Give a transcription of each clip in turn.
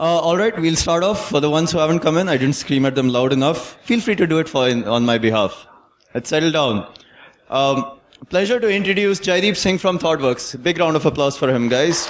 All right, we'll start off. For the ones who haven't come in, I didn't scream at them loud enough. Feel free to do it on my behalf. Let's settle down. Pleasure to introduce Jaideep Singh from ThoughtWorks. Big round of applause for him, guys.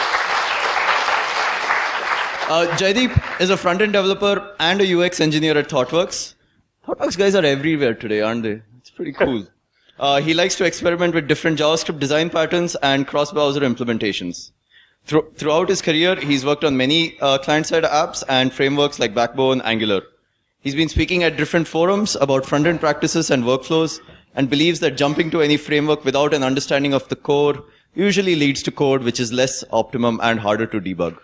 Jaideep is a front-end developer and a UX engineer at ThoughtWorks. ThoughtWorks guys are everywhere today, aren't they? It's pretty cool. He likes to experiment with different JavaScript design patterns and cross-browser implementations. Throughout his career, he's worked on many client-side apps and frameworks like Backbone, Angular. He's been speaking at different forums about front-end practices and workflows and believes that jumping to any framework without an understanding of the core usually leads to code which is less optimum and harder to debug.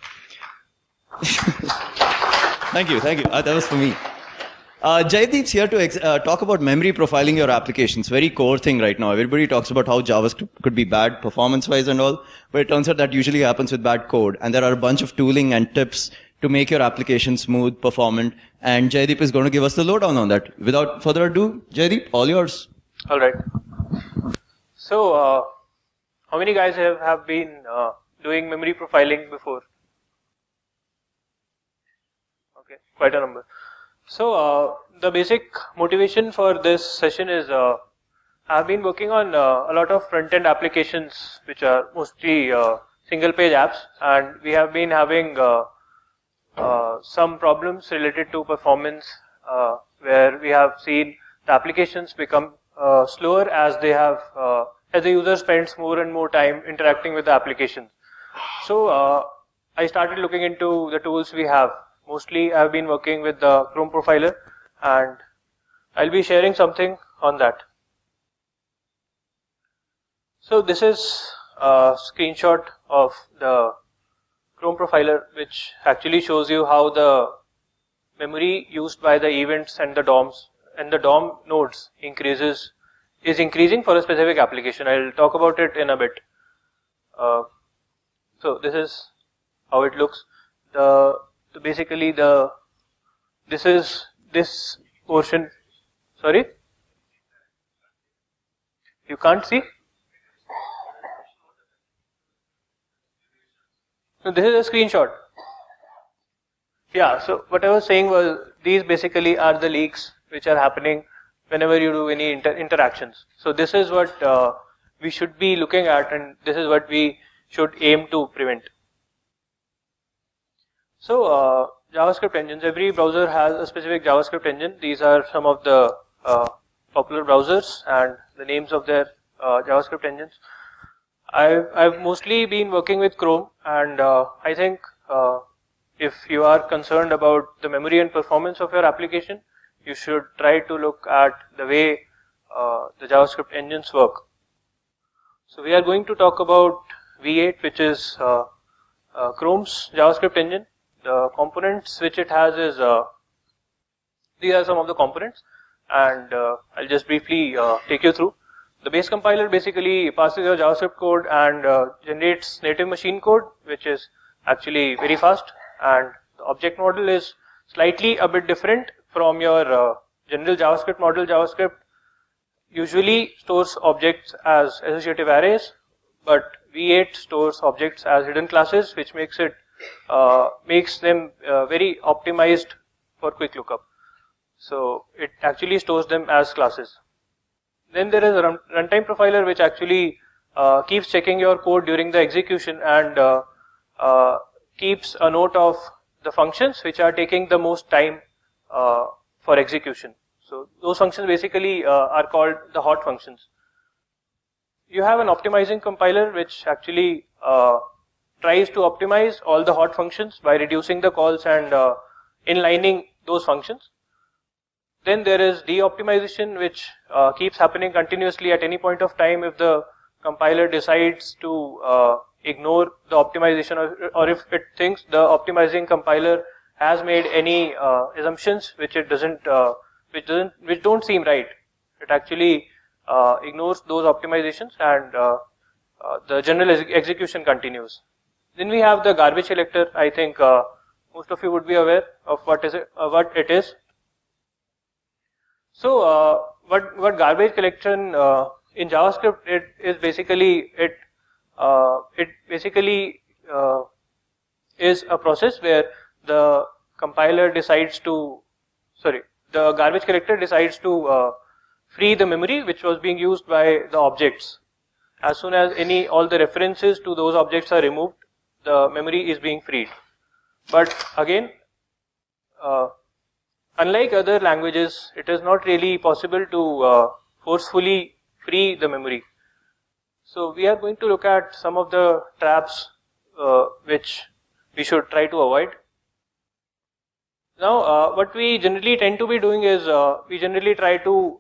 Thank you. That was for me. Jaideep's here to talk about memory profiling your applications. Very core thing right now. Everybody talks about how JavaScript could be bad performance-wise and all, but it turns out that usually happens with bad code. And there are a bunch of tooling and tips to make your application smooth, performant, and Jaideep is going to give us the lowdown on that. Without further ado, Jaideep, all yours. All right. So, how many guys have been doing memory profiling before? Okay, quite a number. So, the basic motivation for this session is I've been working on a lot of front-end applications which are mostly single-page apps, and we have been having some problems related to performance where we have seen the applications become slower as they have as the user spends more and more time interacting with the application. So, I started looking into the tools we have. Mostly I've been working with the Chrome profiler, and I'll be sharing something on that. So this is a screenshot of the Chrome profiler, which actually shows you how the memory used by the events and the DOMs and the DOM nodes is increasing for a specific application. I'll talk about it in a bit. So this is how it looks. So basically this is this portion. Sorry? You can't see? So this is a screenshot. Yeah, so what I was saying was these basically are the leaks which are happening whenever you do any interactions. So this is what we should be looking at, and this is what we should aim to prevent. So, JavaScript engines. Every browser has a specific JavaScript engine. These are some of the popular browsers and the names of their JavaScript engines. I've mostly been working with Chrome, and I think if you are concerned about the memory and performance of your application, you should try to look at the way the JavaScript engines work. So we are going to talk about V8, which is Chrome's JavaScript engine. The components which it has is, these are some of the components, and I'll just briefly take you through. The base compiler basically passes your JavaScript code and generates native machine code, which is actually very fast, and the object model is slightly a bit different from your general JavaScript model. JavaScript usually stores objects as associative arrays, but V8 stores objects as hidden classes, which makes them very optimized for quick lookup. So it actually stores them as classes. Then there is a runtime profiler, which actually keeps checking your code during the execution and keeps a note of the functions which are taking the most time for execution. So those functions basically are called the hot functions. You have an optimizing compiler which actually tries to optimize all the hot functions by reducing the calls and inlining those functions. Then there is de-optimization, which keeps happening continuously at any point of time if the compiler decides to ignore the optimization, or if it thinks the optimizing compiler has made any assumptions which don't seem right. It actually ignores those optimizations, and the general execution continues. Then we have the garbage collector. I think most of you would be aware of what it is. So what garbage collection in JavaScript is basically is a process where the compiler decides to, the garbage collector decides to free the memory which was being used by the objects. As soon as all the references to those objects are removed, the memory is being freed. But again, unlike other languages, it is not really possible to forcefully free the memory. So we are going to look at some of the traps which we should try to avoid. Now, what we generally tend to be doing is we generally try to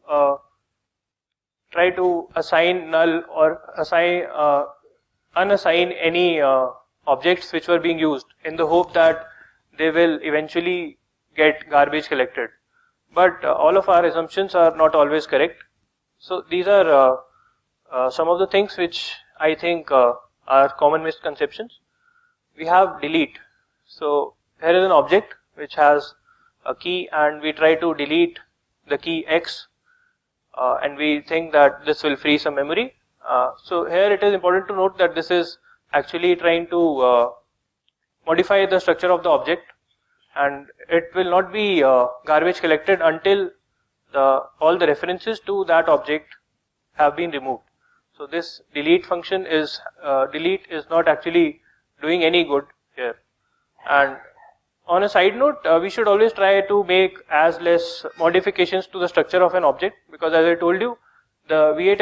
assign null or unassign any objects which were being used in the hope that they will eventually get garbage collected. But all of our assumptions are not always correct. So these are some of the things which I think are common misconceptions. We have delete. So here is an object which has a key, and we try to delete the key X, and we think that this will free some memory. So here it is important to note that this is actually trying to modify the structure of the object, and it will not be garbage collected until all the references to that object have been removed. So this delete function is not actually doing any good here. And on a side note, we should always try to make as less modifications to the structure of an object, because as I told you, the V8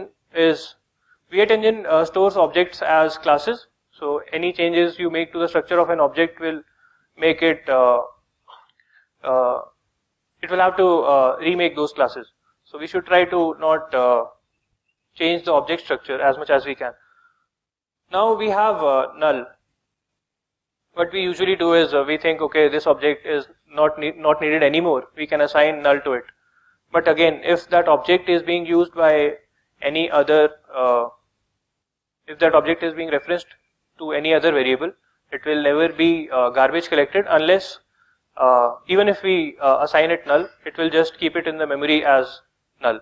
engine stores objects as classes. So any changes you make to the structure of an object will make it will have to remake those classes. So we should try to not change the object structure as much as we can. Now we have null. What we usually do is we think, okay, this object is not needed anymore. We can assign null to it. But again, if that object is being used by any other, if that object is being referenced to any other variable, it will never be garbage collected unless, even if we assign it null, it will just keep it in the memory as null.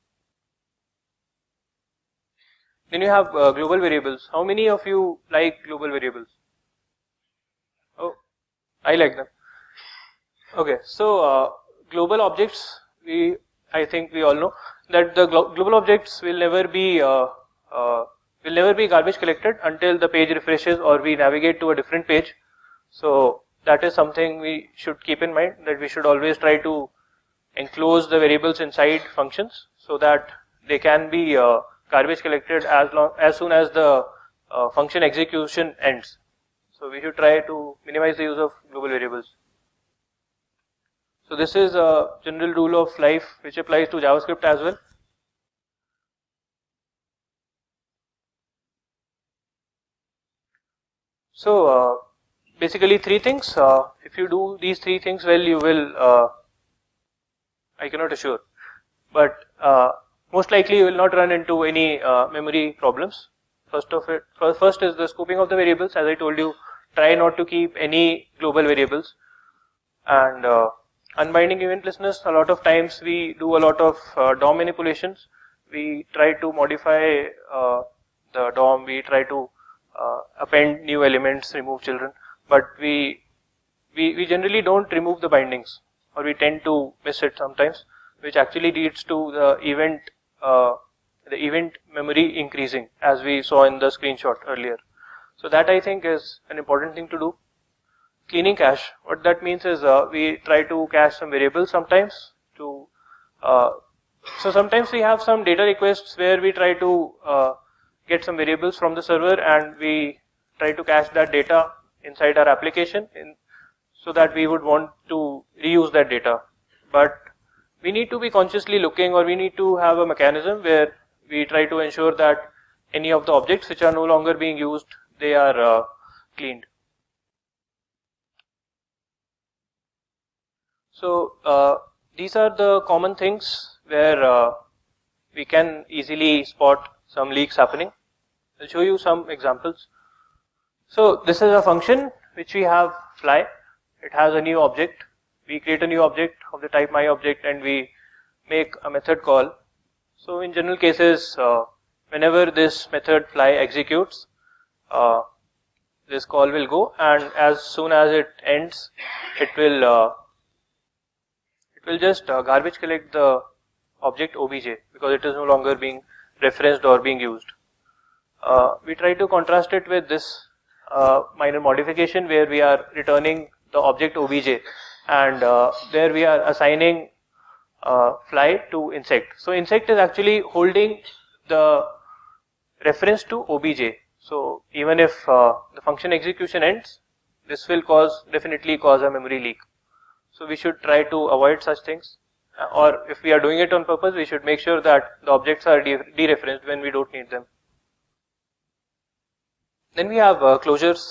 Then you have global variables. How many of you like global variables? Oh, I like them. Okay, so global objects, I think we all know that the global objects will never be garbage collected until the page refreshes or we navigate to a different page. So that is something we should keep in mind, that we should always try to enclose the variables inside functions so that they can be garbage collected as soon as the function execution ends. So we should try to minimize the use of global variables. So this is a general rule of life which applies to JavaScript as well. So basically three things. If you do these three things well, you will, I cannot assure, but most likely you will not run into any memory problems. First is the scoping of the variables. As I told you, try not to keep any global variables. And unbinding eventlessness, a lot of times we do a lot of DOM manipulations. We try to modify the DOM, we try to append new elements, remove children, but we generally don't remove the bindings, or we tend to miss it sometimes, which actually leads to the event memory increasing, as we saw in the screenshot earlier. So that I think is an important thing to do. Cleaning cache, what that means is we try to cache some variables sometimes to so sometimes we have some data requests where we try to get some variables from the server, and we try to cache that data inside our application so that we would want to reuse that data. But we need to be consciously looking, or we need to have a mechanism where we try to ensure that any of the objects which are no longer being used, they are cleaned. So these are the common things where we can easily spot some leaks happening. I'll show you some examples. So this is a function which we have fly. It has a new object. We create a new object of the type myObject, and we make a method call. So in general cases, whenever this method fly executes, this call will go, and as soon as it ends, it will just garbage collect the object obj, because it is no longer being referenced or being used. We try to contrast it with this minor modification where we are returning the object obj, and there we are assigning fly to insect. So insect is actually holding the reference to obj. So even if the function execution ends, this will definitely cause a memory leak. So we should try to avoid such things, or if we are doing it on purpose, we should make sure that the objects are dereferenced when we don't need them. Then we have closures.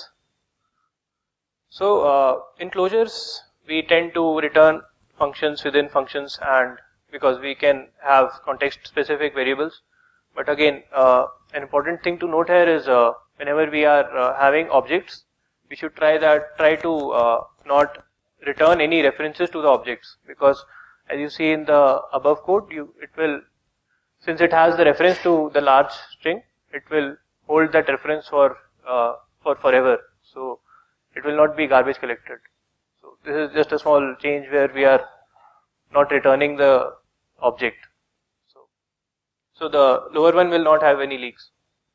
So in closures, we tend to return functions within functions, and because we can have context specific variables. But again, an important thing to note here is whenever we are having objects, we should try to not return any references to the objects, because as you see in the above code, since it has the reference to the large string, it will hold that reference for forever. So it will not be garbage collected. So this is just a small change where we are not returning the object. So the lower one will not have any leaks.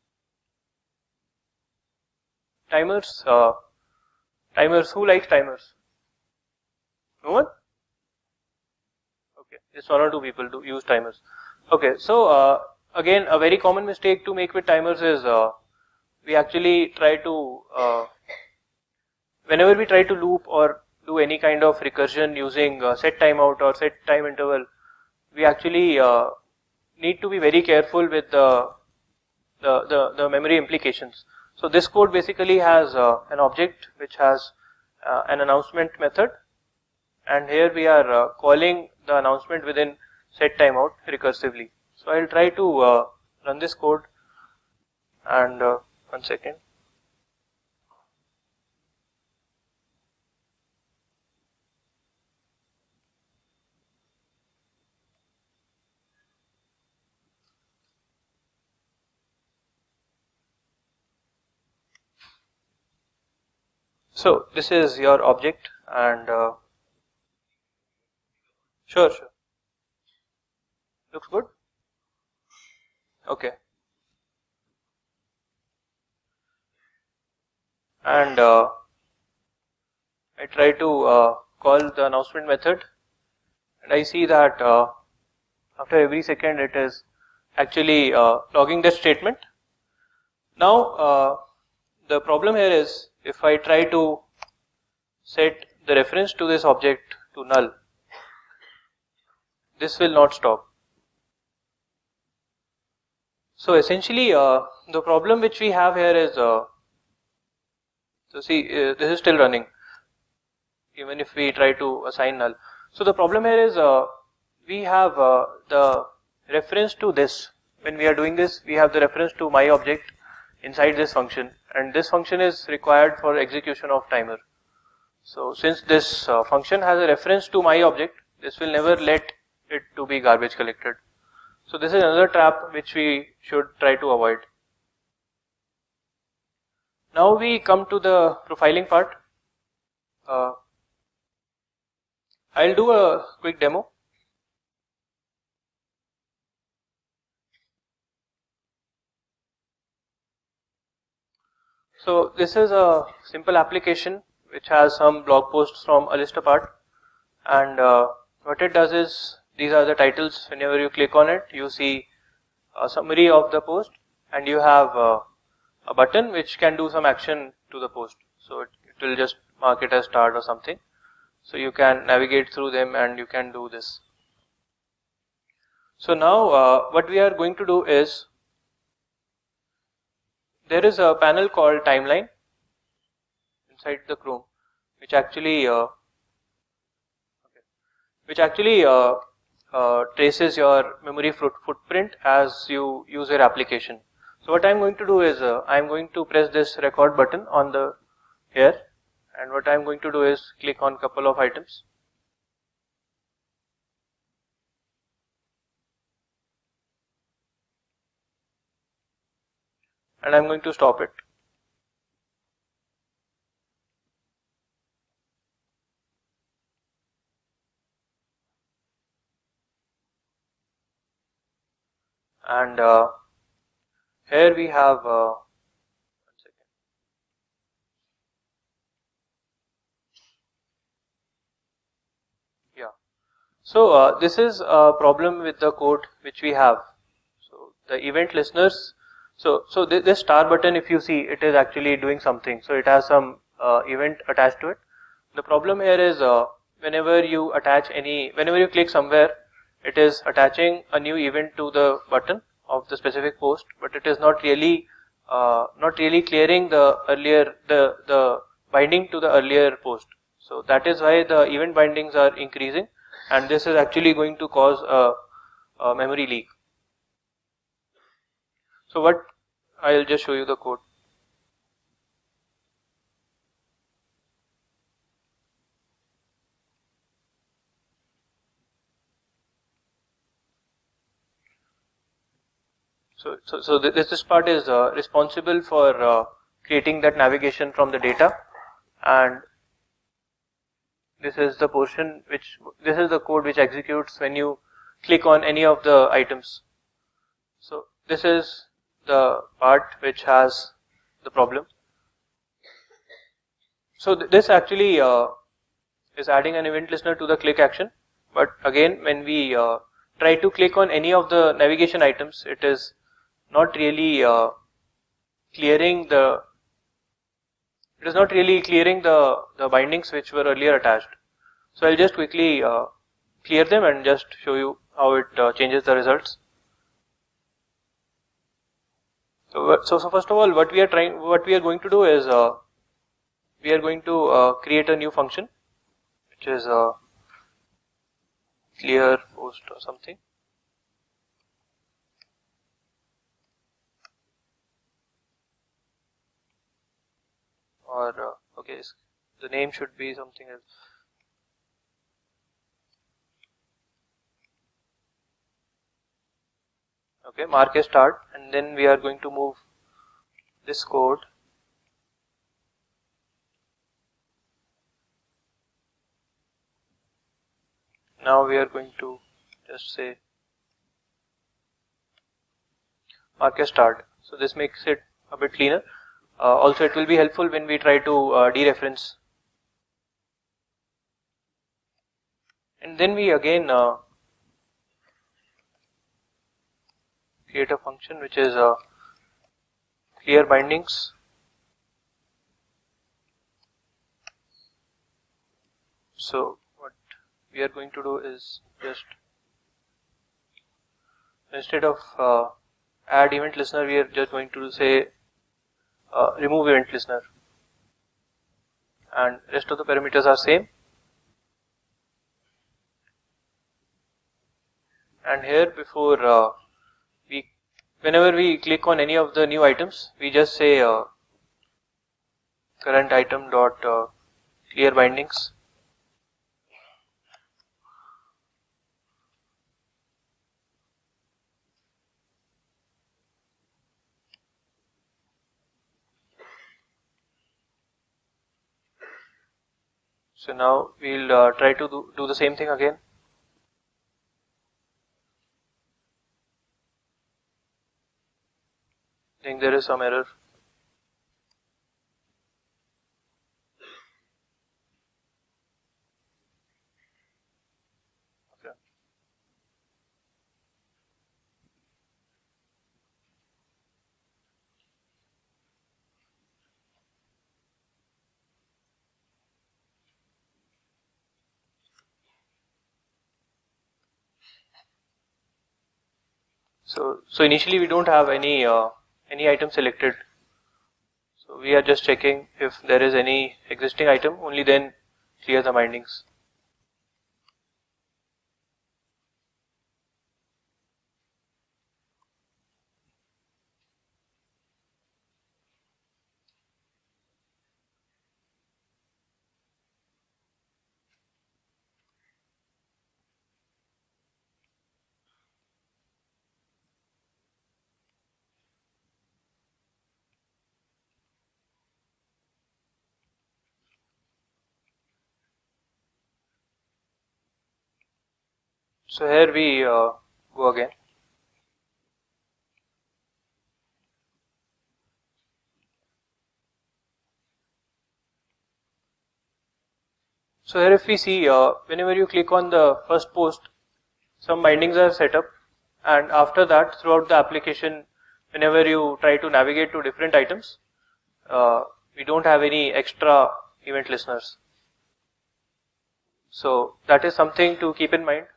Timers. Timers. Who likes timers? No one? Okay, just 1 or 2 people do use timers. Okay, so again, a very common mistake to make with timers is we actually try to whenever we try to loop or do any kind of recursion using set timeout or set time interval, we actually need to be very careful with the memory implications. So this code basically has an object which has an announcement method, and here we are calling the announcement within set timeout recursively. So I'll try to run this code, and 1 second. So this is your object, and sure. Looks good? Okay. And I try to call the announcement method, and I see that after every second it is actually logging the statement. Now the problem here is, if I try to set the reference to this object to null, this will not stop. So essentially the problem which we have here is, so see, this is still running even if we try to assign null. So the problem here is we have the reference to this. When we are doing this, we have the reference to my object inside this function, and this function is required for execution of timer. So since this function has a reference to my object, this will never let it to be garbage collected. So this is another trap which we should try to avoid. Now we come to the profiling part. I'll do a quick demo. So this is a simple application which has some blog posts from a list apart, and what it does is, these are the titles. Whenever you click on it, you see a summary of the post, and you have a button which can do some action to the post. So it will just mark it as start or something. So you can navigate through them and you can do this. So now what we are going to do is, there is a panel called timeline inside the Chrome, which actually traces your memory footprint as you use your application. So what I'm going to do is I'm going to press this record button on the here, and what I'm going to do is click on couple of items. And I'm going to stop it. and here we have one second. Yeah. So this is a problem with the code which we have. So the event listeners. So this star button, if you see, it is actually doing something. So it has some event attached to it. The problem here is whenever you click somewhere, it is attaching a new event to the button of the specific post, but it is not really clearing the earlier the binding to the earlier post. So that is why the event bindings are increasing, and this is actually going to cause a memory leak. So what I'll just show you the code. So this part is responsible for creating that navigation from the data, and this is the portion this is the code which executes when you click on any of the items. So this is the part which has the problem. So this actually is adding an event listener to the click action, but again when we try to click on any of the navigation items, it is not really clearing the bindings which were earlier attached. So I'll just quickly clear them and just show you how it changes the results. So first of all, what we are going to do is we are going to create a new function which is clear post or something. Or okay, the name should be something else. Okay, mark as start, and then we are going to move this code now. We are going to just say mark as start. So this makes it a bit cleaner. Also, it will be helpful when we try to dereference. And then we again create a function which is clear bindings. So what we are going to do is just, instead of add event listener, we are just going to say remove event listener, and rest of the parameters are same. And here before whenever we click on any of the new items, we just say current item dot clear bindings. So now we'll try to do the same thing again. I think there is some error. Okay. So initially we don't have any item selected. So we are just checking if there is any existing item, only then clear the bindings. So here we go again. So here if we see, whenever you click on the first post, some bindings are set up, and after that throughout the application, whenever you try to navigate to different items, we don't have any extra event listeners. So that is something to keep in mind.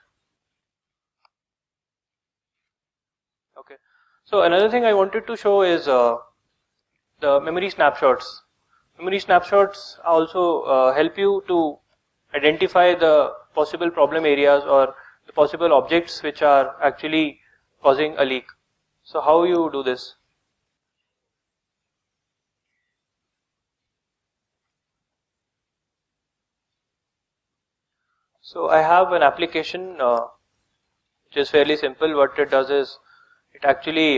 Okay. So another thing I wanted to show is the memory snapshots. Memory snapshots also help you to identify the possible problem areas or the possible objects which are actually causing a leak. So how you do this? So I have an application which is fairly simple. What it does is it actually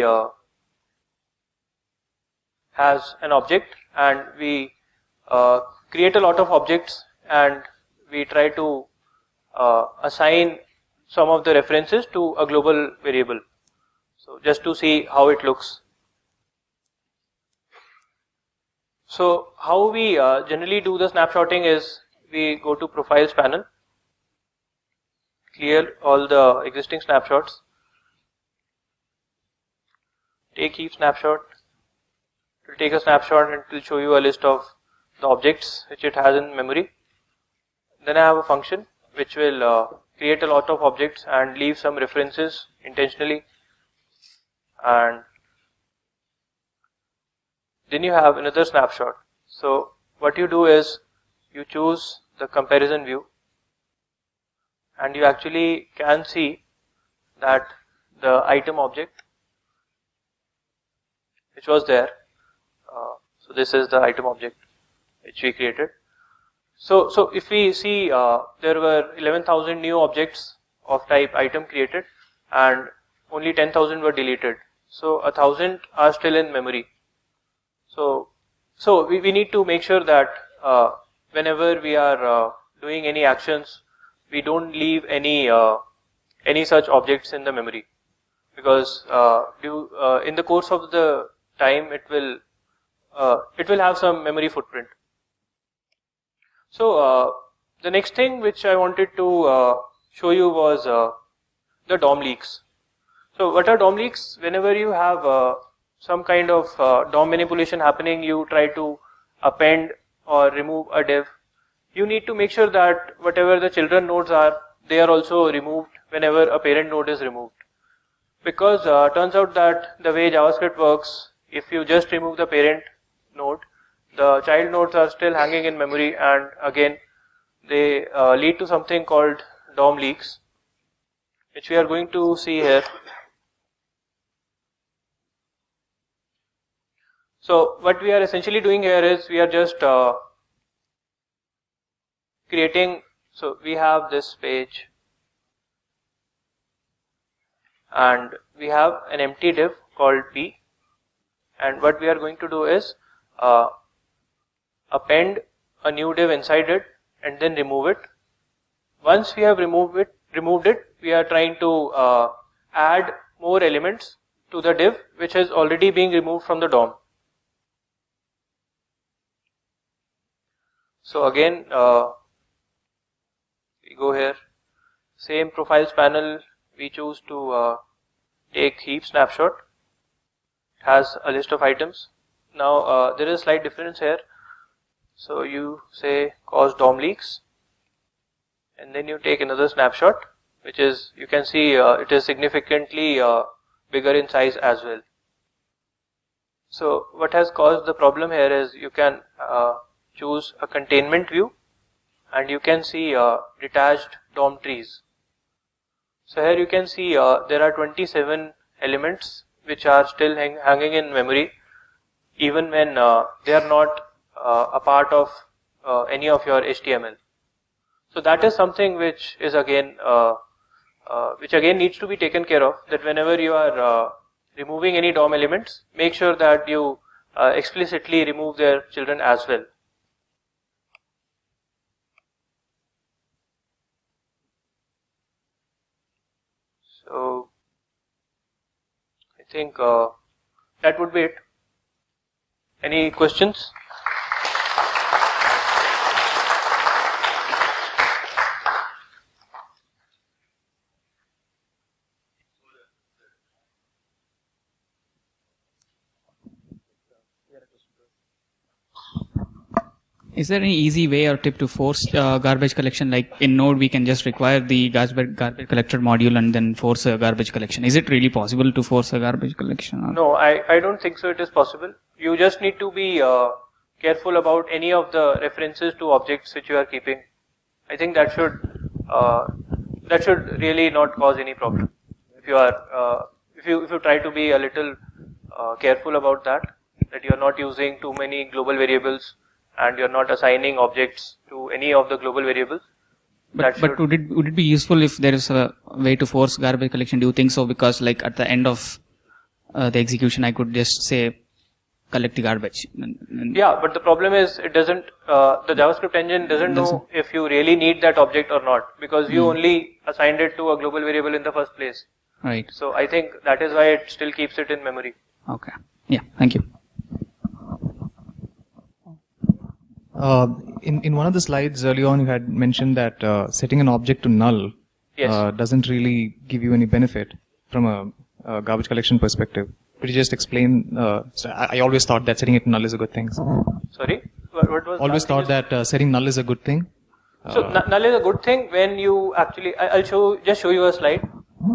has an object, and we create a lot of objects, and we try to assign some of the references to a global variable. So just to see how it looks. So how we generally do the snapshotting is we go to profiles panel, clear all the existing snapshots, take heap snapshot. It will take a snapshot and it will show you a list of the objects which it has in memory. Then I have a function which will create a lot of objects and leave some references intentionally, and then you have another snapshot. So what you do is you choose the comparison view, and you actually can see that the item object which was there, so this is the item object which we created. So if we see there were 11,000 new objects of type item created and only 10,000 were deleted. So 1,000 are still in memory. So we need to make sure that whenever we are doing any actions, we don't leave any such objects in the memory, because in the course of the time it will have some memory footprint. So the next thing which I wanted to show you was the DOM leaks. So what are DOM leaks? Whenever you have some kind of DOM manipulation happening, you try to append or remove a div. You need to make sure that whatever the children nodes are, they are also removed whenever a parent node is removed. Because turns out that the way JavaScript works, if you just remove the parent node, the child nodes are still hanging in memory, and again they lead to something called DOM leaks, which we are going to see here. So what we are essentially doing here is we are just creating, so we have this page and we have an empty div called P, and what we are going to do is append a new div inside it and then remove it. Once we have removed it, we are trying to add more elements to the div which is already being removed from the DOM. So again, we go here, same profiles panel, we choose to take heap snapshot. It has a list of items. Now there is a slight difference here. So you say cause DOM leaks, and then you take another snapshot, which is, you can see it is significantly bigger in size as well. So what has caused the problem here is you can choose a containment view, and you can see detached DOM trees. So here you can see there are 27 elements which are still hanging in memory, even when they are not a part of any of your HTML. So that is something which is again needs to be taken care of, that whenever you are removing any DOM elements, make sure that you explicitly remove their children as well. So I think that would be it. Any questions? Is there any easy way or tip to force garbage collection? Like in Node, we can just require the garbage collector module and then force a garbage collection. Is it really possible to force a garbage collection? Or? No, I don't think so. It is possible. You just need to be careful about any of the references to objects which you are keeping. I think that should really not cause any problem. If you are if you try to be a little careful about that you are not using too many global variables and you're not assigning objects to any of the global variables. But would it be useful if there is a way to force garbage collection? Do you think so? Because like at the end of the execution, I could just say collect the garbage. Yeah, but the problem is it doesn't. The JavaScript engine doesn't know if you really need that object or not, because you only assigned it to a global variable in the first place. Right. So I think that is why it still keeps it in memory. Okay. Yeah. Thank you. In one of the slides early on, you had mentioned that setting an object to null doesn't really give you any benefit from a garbage collection perspective. Could you just explain? So I always thought that setting it to null is a good thing. Sorry, what was? Always thought that setting null is a good thing. So null is a good thing when you actually. I'll show you a slide.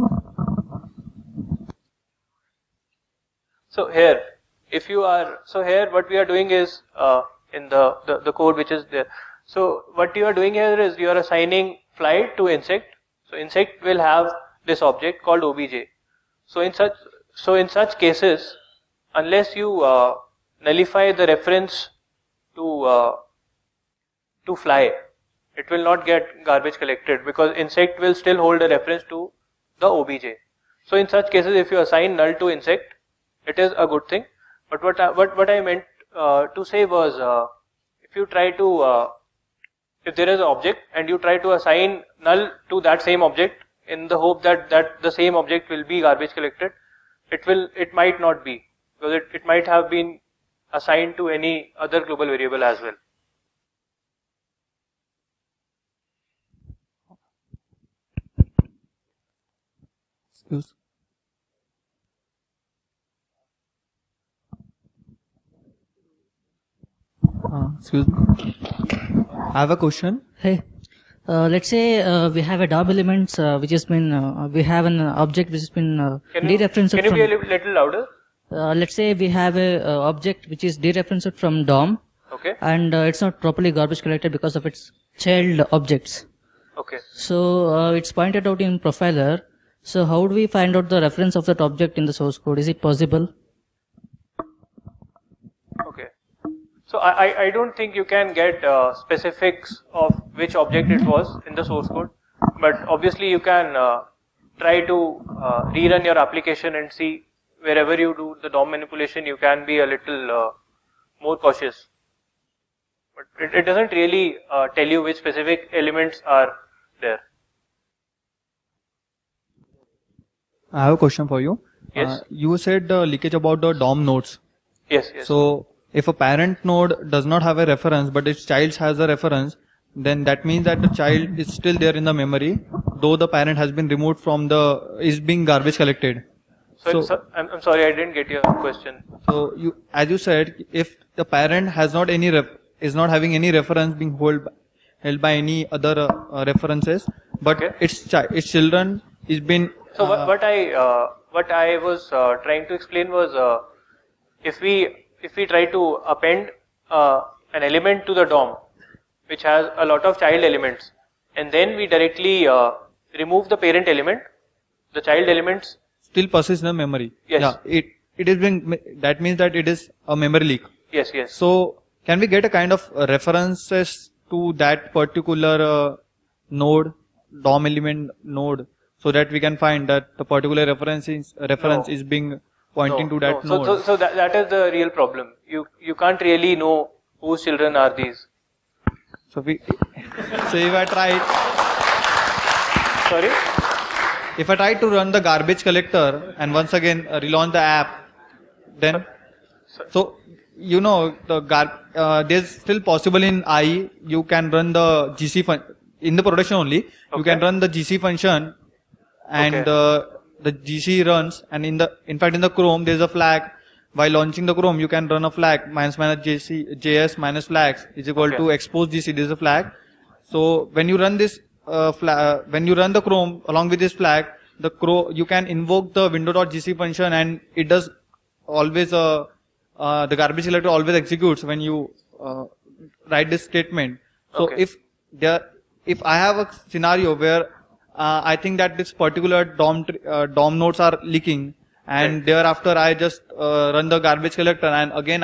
So here, what we are doing is in the code which is there. So what you are doing here is you are assigning fly to insect. So insect will have this object called obj. So in such cases, unless you nullify the reference to fly, it will not get garbage collected, because insect will still hold a reference to the obj. So in such cases, if you assign null to insect, it is a good thing. But what I meant to say was, if you try to if there is an object and you try to assign null to that same object in the hope that the same object will be garbage collected, it might not be, because it might have been assigned to any other global variable as well. Excuse me. I have a question. Hey, let's say we have a DOM elements which has been we have an object which has been dereferenced from. Can you be a little louder? Let's say we have a object which is dereferenced from DOM. Okay. And it's not properly garbage collected because of its child objects. Okay. So it's pointed out in profiler. So how do we find out the reference of that object in the source code? Is it possible? Okay. So I don't think you can get specifics of which object it was in the source code, but obviously you can try to rerun your application and see wherever you do the DOM manipulation, you can be a little more cautious. But it doesn't really tell you which specific elements are there. I have a question for you. Yes. You said the leakage about the DOM nodes. Yes. So if a parent node does not have a reference but its child has a reference, then that means that the child is still there in the memory, though the parent has been removed from is being garbage collected. So I'm sorry, I didn't get your question. So as you said, if the parent has not is not having any reference being held by any other references, but Okay. its children is been. So what I was trying to explain was, if we try to append an element to the DOM which has a lot of child elements, and then we directly remove the parent element, the child elements Still persists in the memory. Yes. Yeah. It is being. That means that it is a memory leak. Yes. So can we get a kind of references to that particular node, DOM element node, so that we can find that the particular reference is being pointing to that node? So that is the real problem. You can't really know whose children are these. So if I try. Sorry? If I try to run the garbage collector and once again relaunch the app, then so you know there's still possible in IE you can run the GC function in the production only. Okay. You can run the GC function and Okay. the GC runs, and in fact in the Chrome there's a flag while launching the Chrome, you can run a flag -js minus flags is equal to expose GC. This is a flag. So when you run this when you run the Chrome along with this flag, you can invoke the window.gc function, and it does always the garbage collector always executes when you write this statement. So if I have a scenario where I think that this particular DOM nodes are leaking, and thereafter I just run the garbage collector, and again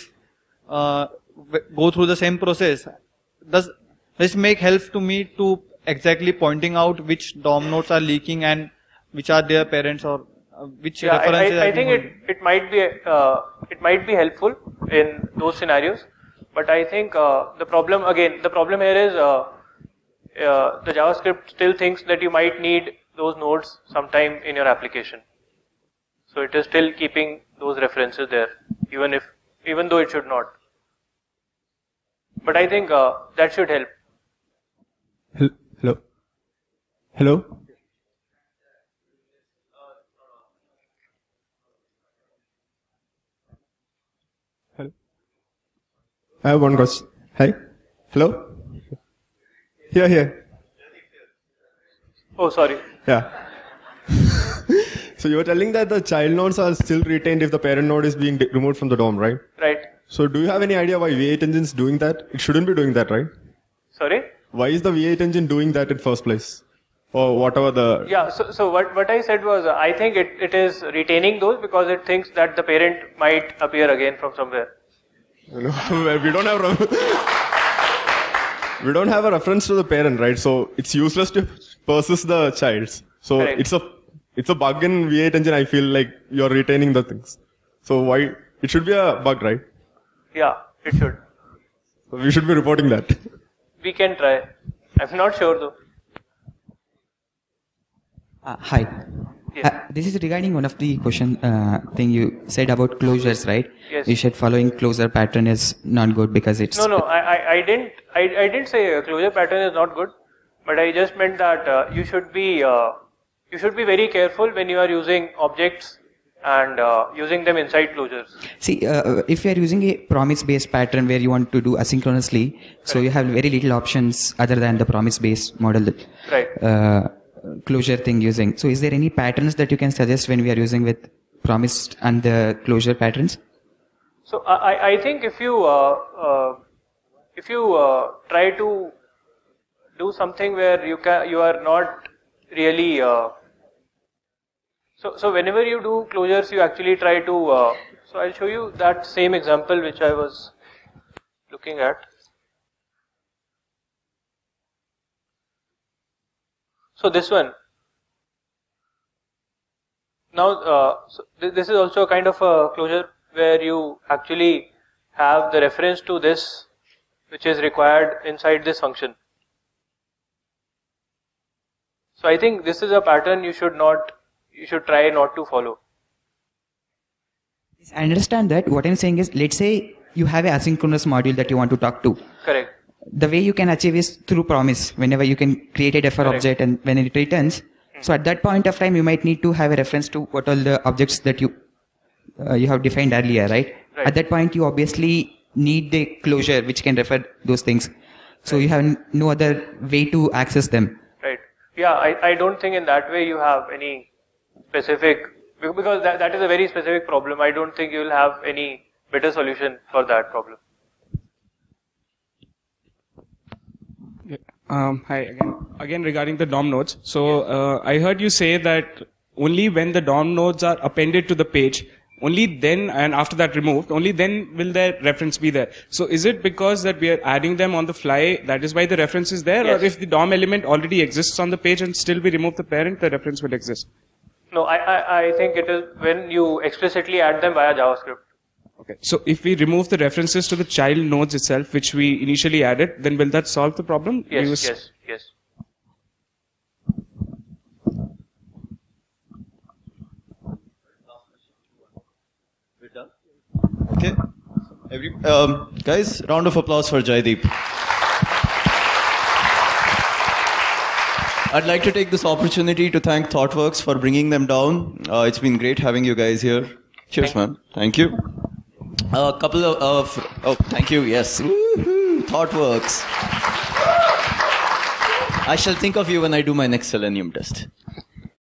go through the same process, does this make help to me to exactly pointing out which DOM nodes are leaking and which are their parents, or which references? I think it might be helpful in those scenarios, but I think the problem here is the JavaScript still thinks that you might need those nodes sometime in your application, so it is still keeping those references there, even though it should not. But I think that should help. Hello. I have one question. Hi. Hello. Here. Oh, sorry. Yeah. So you were telling that the child nodes are still retained if the parent node is being removed from the DOM, right? Right. So do you have any idea why V8 engine is doing that? It shouldn't be doing that, right? Sorry? Why is the V8 engine doing that in first place? Or whatever the... Yeah, so what I said was, I think it is retaining those because it thinks that the parent might appear again from somewhere. We don't have a reference to the parent, right? So it's useless to persist the childs. So Correct. it's a bug in V8 engine. I feel like you're retaining the things. So why? It should be a bug, right? Yeah, it should. So we should be reporting that. We can try. I'm not sure though. Hi. Yes. This is regarding one of the question thing you said about closures, right? Yes. You said following closure pattern is not good because it's... No, I didn't say a closure pattern is not good, but I just meant that you should be very careful when you are using objects and using them inside closures. See, if you are using a promise-based pattern where you want to do asynchronously, so you have very little options other than the promise-based model. Right. Closure thing using. So is there any patterns that you can suggest when we are using with promised and the closure patterns? So I think if you try to do something where you are not really so whenever you do closures, you actually try to so I'll show you that same example which I was looking at. So this one. Now, this is also a kind of a closure where you actually have the reference to this, which is required inside this function. So I think this is a pattern you should try not to follow. I understand that. What I'm saying is, let's say you have an asynchronous module that you want to talk to. Correct. The way you can achieve is through promise. Whenever you can create a defer object and when it returns. So at that point of time, you might need to have a reference to what all the objects that you have defined earlier, right? At that point, you obviously need the closure which can refer those things. So you have no other way to access them. Right. Yeah, I don't think in that way you have any specific, because that is a very specific problem. I don't think you will have any better solution for that problem. Hi again regarding the DOM nodes. So I heard you say that only when the DOM nodes are appended to the page, only then, and after that removed, only then will the reference be there. So is it because that we are adding them on the fly, that is why the reference is there? Yes. Or if the DOM element already exists on the page and still we remove the parent, the reference will exist? No, I think it is when you explicitly add them via JavaScript. Okay. So if we remove the references to the child nodes itself, which we initially added, then will that solve the problem? Yes. We're done. Okay. Guys, round of applause for Jaideep. I'd like to take this opportunity to thank ThoughtWorks for bringing them down. It's been great having you guys here. Cheers, man. Thank you. A couple of thank you. Yes. Woo-hoo. ThoughtWorks. I shall think of you when I do my next Selenium test.